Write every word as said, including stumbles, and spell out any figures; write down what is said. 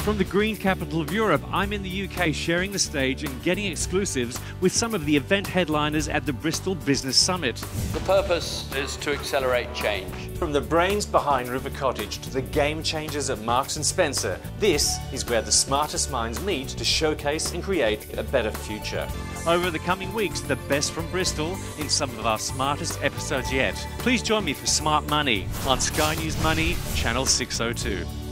From the green capital of Europe, I'm in the U K sharing the stage and getting exclusives with some of the event headliners at the Bristol Business Summit. The purpose is to accelerate change. From the brains behind River Cottage to the game changers at Marks and Spencer, this is where the smartest minds meet to showcase and create a better future. Over the coming weeks, the best from Bristol in some of our smartest episodes yet. Please join me for Smart Money on Sky News Money, Channel six oh two.